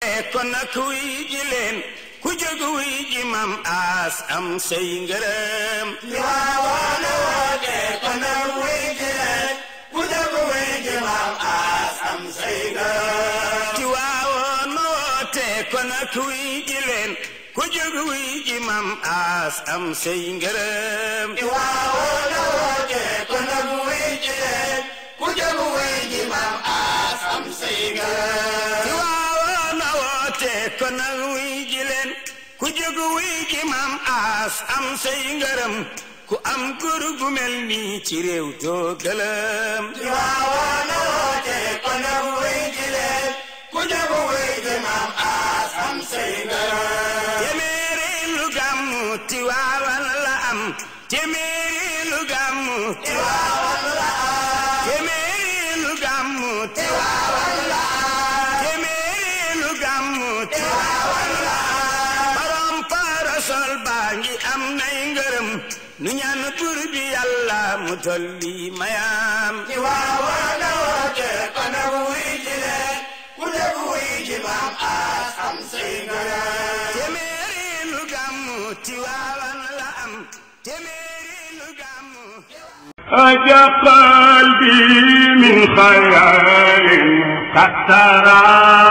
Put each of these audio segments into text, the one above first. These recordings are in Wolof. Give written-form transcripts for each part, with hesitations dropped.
kon nag wuy ji leen ku jóg wuy ji mam aas am say ngërëm Tiwaawan woote kon nag wuy ji leen ku jóg wuy ji mam aas am say ngërëm Tiwaawan woote kon nag wuy ji leen ku jóg wuy ji mam aas am say ngërëm Tiwaawan woote kon nag wuy ji leen ku jóg wuy ji mam aas am say ngërëm Tiwaawan woote kon nag wuy ji leen ku jóg wuy ji mam aas am say ngërëm ku am góor gu mel nii ci réew doo gëlëm Tiwaawan woote kon nag wuy ji leen ku jóg wuy ji mam aas am say ngërëm téeméeri lu gàmmu Tiwaawan la am téeméeri lu gàmmu Tiwaawan la am téeméeri lu gàmmu Tiwaawan la am téeméeri lu gàmmu Tiwaawan la am borom parasol baa ngi am nay ngërëm nu ñaan buur bi Yàlla mu dolli mayam Tiwaawan woote kon nag wuy ji leen ku jóg wuy ji mam aas am say ngërëm téeméeri lu gàmmu Tiwaawan la am téeméeri lu gàmmu أجا قلبي من خيال قد ترى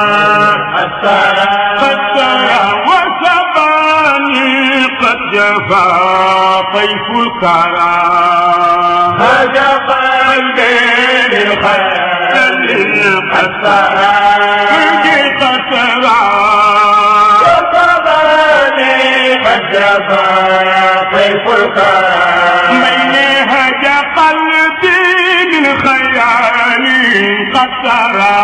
وسباني قد جفا طيف الكرى أجا قلبي من خيال قد ترى وسباني قد جفا طيف الكرى قلبي من خيال قد سرى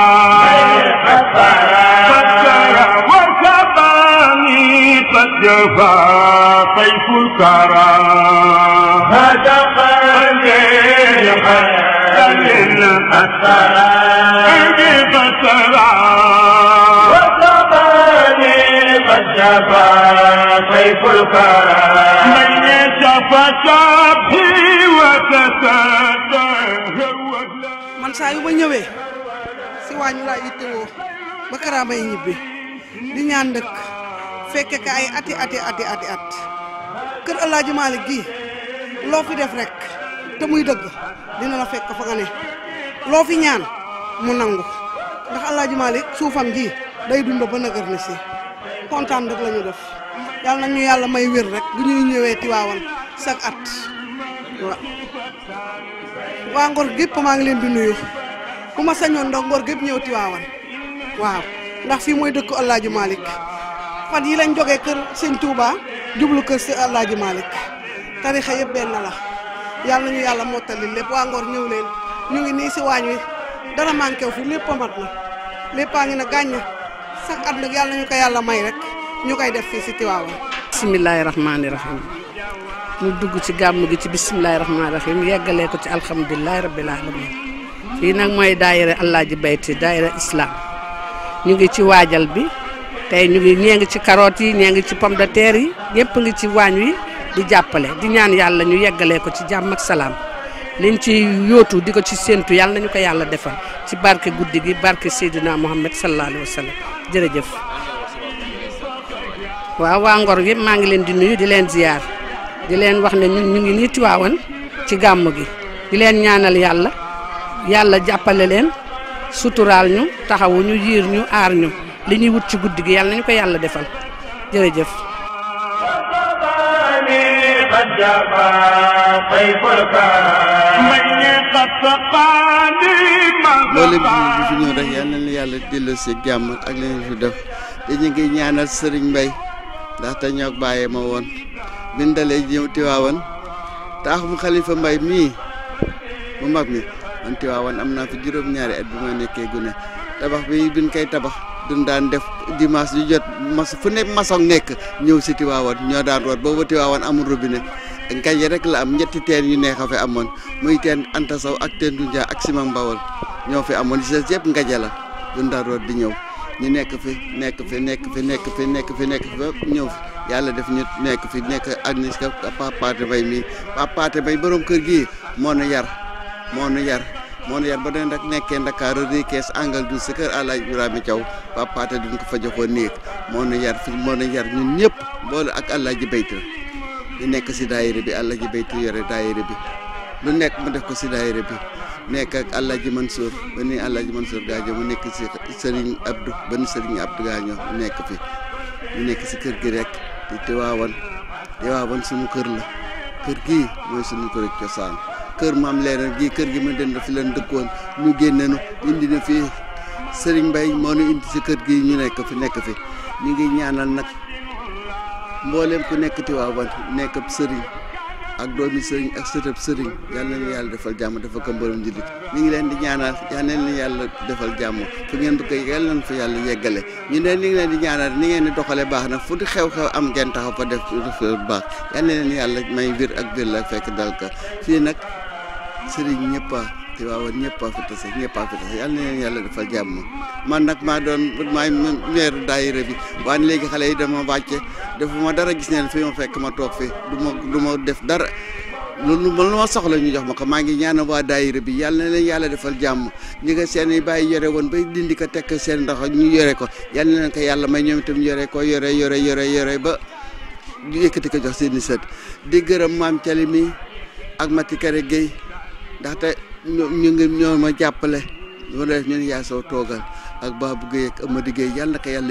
وسباني قد جفا طيف الكرى هذا قلبي من خيال قد سرى وسباني قد جفا طيف الكرى من يتفتح man saa yu ma ñëwee si waañu laa yittewoo ba karaama yi ñibbi di ñaan dëkk fekke ka ay ati at kër Alaaji Maalik gi loo fi def rek te muy dëgg dina la fekk fa nga ne loo fi ñaan mu nangu ndax Alaaji Maalik suufam ji day dund ba nëgër ni si kontaan rek la ñu def yàlla nañu yàlla may wér rek bu ñuy ñëwee Tiwaawan chaque at waaw waa Ngor gépp maa ngi leen di nuyu ku ma sañoon ndax Ngor gépp ñëw Tiwaawan waaw ndax fii mooy dëkk Alaaji Maalik fan yi lañ jógee kër Sëñ Touba jublu kër si Alaaji Maalik tarixa yëpp benn la yàlla nañu yàlla mottali lépp waa Ngor ñëw leen ñu ngi nii si waañ wi dara manqué wu fi lépp a mat na léppaa ngi na gàññ sax at nag yàlla nañu ko yàlla may rek ñu koy def fii si Tiwaawan. bismillaahi rahmaani rahiim ñu dugg ci gàmm gi ci bismillaahi rahmaani rahiim yeggalee ko ci alhamdulilahi rabbil alamin fii nag mooy daayira Alaaji Bayti daayira islam ñu ngi ci waajal bi tey ñu ngi ñee ngi ci carottes yi ñee ngi ci pomme de terre yi ñëpp ngi ci waañ wi di jàppale di ñaan yàlla ñu yeggalee ko ci jàmm ak salaam liñ ci yóotu di ko ci séentu yàlla nañu ko yàlla defal ci barke guddi gi barke Seydina Muhammad sallallahu alayhi wa sallam jërëjëf. waaw waa Ngor yëpp maa ngi leen di nuyu di leen ziyaar di leen wax ne ñun ñu ngi nii Tiwaawan ci gàmm gi di leen ñaanal yàlla jàppale leen suturaal ñu taxawu ñu yiir ñu aar ñu li ñuy wut ci guddi gi yàlla nañu ko yàlla defal jërëjëf. loolu bi fi ñëw rek yal na yàlla dellu si jàmm ak li ñu fi def te ñu ngi ñaanal Serigne Mbaye ndaxte ñoo bàyyee ma woon biñ dalee ñëw Tiwaawan taaxum Xalifa Mbaye mii mu mag mi man Tiwaawan am naa fi juróom-ñaari at bi ma nekkee gune tabax bi biñ koy tabax duñ daan def dimanche yu jot fu nekk maçon nekk ñëw si Tiwaawan ñoo daan root boobu Tiwaawan amul robinet ngañ rek la am ñetti teen yu neex a fi amoon muy teen Anta Sow ak teen Dunja ak Simam Bawol ñoo fi amoon si yëpp ngaje la duñ daan root di ñëw ñu nekk fi ba ñëw fi yàlla def ñu nekk fi nekk ak ni Pape Pathé Mbaye mii Pape Pathé Mbaye borom kër gii moo nu yar moo nu yar ba doon rek nekkee Ndakaaru rii kees angal du si kër Alaaji Ibrahima Thiaw papaate duñ ko fa joxoon néeg moo nu yar fi moo nu yar ñun ñëpp boole ak Alaaji Baytu ñu nekk si daayira bi Alaaji Baytu yore daayira bi lu nekk mu def ko si daayira bi nekk ak Alaaji Mansour ba ni Alaaji Mansour gaañoo mu nekk si Serigne Abdou ba ni Serigne Abdou gaañoo mu nekk fi ñu nekk si kër gi rek di Tiwaawan suñu kër la kër gii mooy suñu kër cosaan kër maam leena gii kër gi ma dend fi leen dëkkoon ñu génne nu indi na fii Serigne Mbaye moo nu indi si kër gi ñu nekk fi ñu ngi ñaanal nag mboolem ku nekk Tiwaawan nekk ab sëriñ ak doomi sëriñ ak sëtëb sëriñ yal na leen yàlla defal jàmm dafa ko mboolem jullit ñu ngi leen di ñaanal yal na leen yàlla defal jàmm fu ngeen bëgg yal nañ fa yàlla yeggale ñu ne ñu ngi leen di ñaanal ni ngeen di doxale baax na fu di xew-xew am ngeen taxaw fa def baax yal na leen yàlla may wér ak wér la fekk dal ka fii nag sëriñ ñëpp a Tiwaawan ñëpp a fi tase yal na leen yàlla defal jàmm man nag maay meeru daayira bi waaye léegi xale yi dama wàcce defuma dara gis neen fi ma fekk ma toog fi du ma def dara lu ma soxla ñu jox ma ko maa ngi ñaanal waa daayira bi yàlla na leen yàlla defal jàmm ñi nga seen i bàyyi yore woon bay dindi ko tekk seen ndox ñu yore ko yàlla na leen ko yàlla may ñoom itam ñu yore ko yore ba yëkkati ko jox seen i sët di gërëm maam Cali mi ak Mati Kare Gueye ndaxte ñoo ma jàppale loolu def ñun yaa soo toogal ak Babou Gueye ak Amady Gueye yal na ko yàlla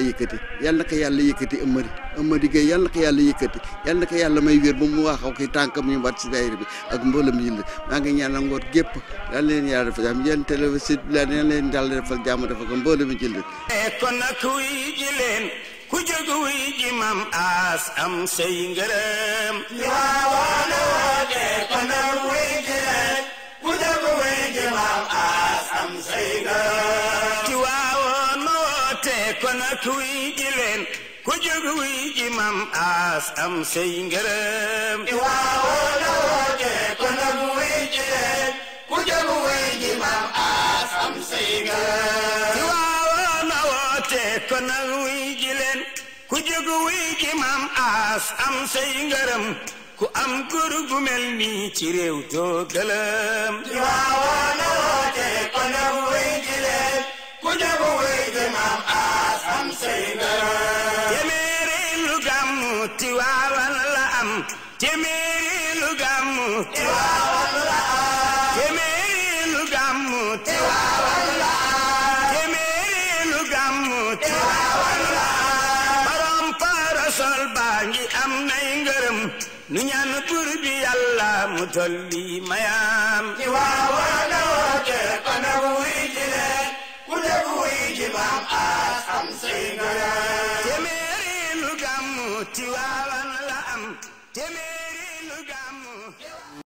yëkkati Amady Gueye yal na ko yàlla yëkkati yal na ko yàlla may wér ba mu waxaw ki tànkam ñu wat si daayira bi ak mboolem yi la maa ngi ñaanal ngoor gépp yal na leen yàlla defal jàmm yéen télévision bi yal na leen yàlla defal jàmm dafa ko mboolem yi jël kon nag wuy ji leen ku jóg wuy ji Maam As am say ngërëm Tiwaawan woote kon nag wuy ji leen ku jóg wuy ji Maam As am say ngërëm Tiwaawan woote kon nag wuy ji leen ku jóg wuy ji Maam As am say ngërëm Tiwaawan woote kon nag wuy ji leen ku jóg wuy ji Maam As am say ngërëm Tiwaawan woote kon nag wuy ji leen ku jóg wuy ji Maam As am say ngërëm ku am góor gu mel nii ci réew doo gëlëm Tiwaawan woote kon nag wuy ji leen ku jóg wuy ji Maam As am say ngërëm téeméeri lu gàmmu Tiwaawan la am téeméeri lu gàmmu Tiwaawan la am téeméeri lu gàmmu Tiwaawan la am téeméeri lu gàmmu Tiwaawan la am borom parasol baa ngi am nay ngërëm nu ñaan buur bi Yàlla mu dolli mayam Tiwaawan woote kon nag wuy ji leen ku jóg wuy ji Maam As am say ngërëm téeméeri lu gàmmu Tiwaawan la am téeméeri lu gàmmu